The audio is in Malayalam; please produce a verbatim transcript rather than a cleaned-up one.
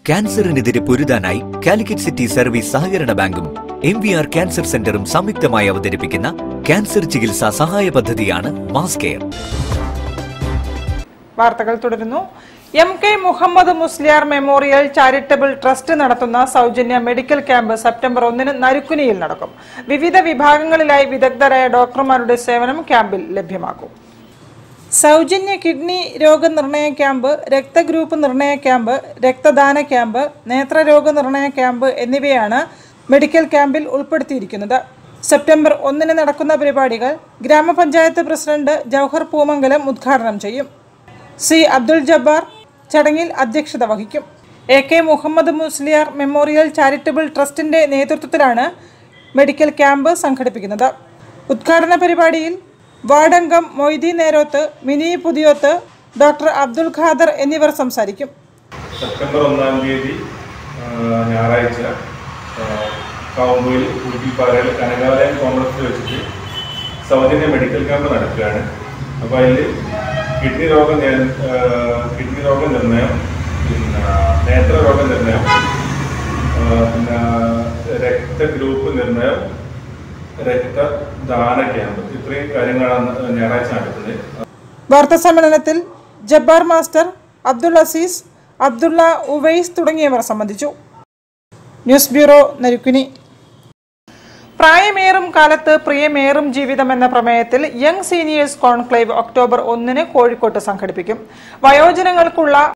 ക്യാൻസറിനെതിരെ പൊരുതാനായി കാലിക്കറ്റ് സിറ്റി സർവീസ് സഹകരണ ബാങ്കും എം വി ആർ ക്യാൻസർ സെന്ററും സംയുക്തമായി അവതരിപ്പിക്കുന്ന ക്യാൻസർ ചികിത്സാ സഹായ പദ്ധതിയാണ് മാസ് കെയർ. വാർത്തകൾ തുടരുന്നു. M K Muhammad Musliyar memorial charitable trust നടത്തുന്ന സൗജന്യ മെഡിക്കൽ ക്യാമ്പ് സെപ്റ്റംബർ ഒന്നിന് നരുക്കുനിയിൽ നടക്കും. വിവിധ വിഭാഗങ്ങളിലായി വിദഗ്ധരായ ഡോക്ടർമാരുടെ സേവനം ക്യാമ്പിൽ ലഭ്യമാക്കും. സൗജന്യ കിഡ്നി രോഗനിർണയ ക്യാമ്പ്, രക്തഗ്രൂപ്പ് നിർണയ ക്യാമ്പ്, രക്തദാന ക്യാമ്പ്, നേത്രരോഗ നിർണയ ക്യാമ്പ് എന്നിവയാണ് മെഡിക്കൽ ക്യാമ്പിൽ ഉൾപ്പെടുത്തിയിരിക്കുന്നത്. സെപ്റ്റംബർ ഒന്നിന് നടക്കുന്ന പരിപാടികൾ ഗ്രാമപഞ്ചായത്ത് പ്രസിഡന്റ് ജൌഹർ പൂമംഗലം ഉദ്ഘാടനം ചെയ്യും. സി അബ്ദുൽ ജബ്ബാർ ചടങ്ങിൽ അധ്യക്ഷത വഹിക്കും. A K Muhammad Musliyar memorial charitable ട്രസ്റ്റിന്റെ നേതൃത്വത്തിലാണ് മെഡിക്കൽ ക്യാമ്പ് സംഘടിപ്പിക്കുന്നത്. ഉദ്ഘാടന പരിപാടിയിൽ വാർഡംഗം മൊയ്തി നേരോത്ത്, മിനി പുതിയോത്ത്, ഡോക്ടർ അബ്ദുൽ ഖാദർ എന്നിവർ സംസാരിക്കും. സെപ്റ്റംബർ ഒന്നാം തീയതി ഞായറാഴ്ച കാവുമ്പോയിൽ ഊട്ടിപ്പാറയിൽ കനകാലയം കോംപ്ലക്സിൽ വെച്ചിട്ട് സൗജന്യ മെഡിക്കൽ ക്യാമ്പ് നടക്കുകയാണ്. അപ്പോൾ അതിൽ കിഡ്നി രോഗ കിഡ്നി രോഗ നിർണയം, പിന്നെ നേത്രരോഗ നിർണയം, പിന്നെ രക്തഗ്രൂപ്പ് നിർണയം, രക്തദാന ക്യാമ്പ്, ഇത്രയും കാര്യങ്ങളാണ് ഞായറാഴ്ച നടക്കുന്നത്. വാർത്താ സമ്മേളനത്തിൽ ജബ്ബാർ മാസ്റ്റർ, അബ്ദുൾ അസീസ്, അബ്ദുള്ള ഉവൈസ് തുടങ്ങിയവർ സംബന്ധിച്ചു. News bureau, Narikkuni. പ്രായമേറും കാലത്ത് പ്രിയമേറും ജീവിതം എന്ന പ്രമേയത്തിൽ യങ് സീനിയേഴ്സ് കോൺക്ലേവ് ഒക്ടോബർ ഒന്നിന് കോഴിക്കോട്ട് സംഘടിപ്പിക്കും. വയോജനങ്ങൾക്കുള്ള